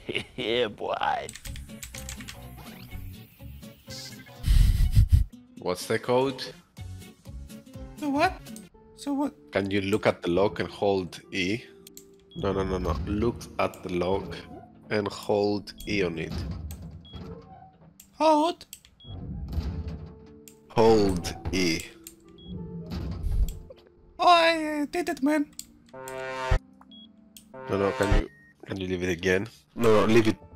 Yeah, boy. What's the code? So what? So what? Can you look at the log and hold E? No. Look at the log and hold E on it. Hold. Hold E. Oh, I did it, man. No, can you leave it again? No, leave it